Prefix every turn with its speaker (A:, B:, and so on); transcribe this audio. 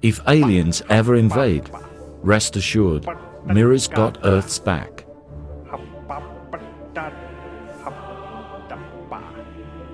A: If aliens ever invade, rest assured, Mira's got Earth's back.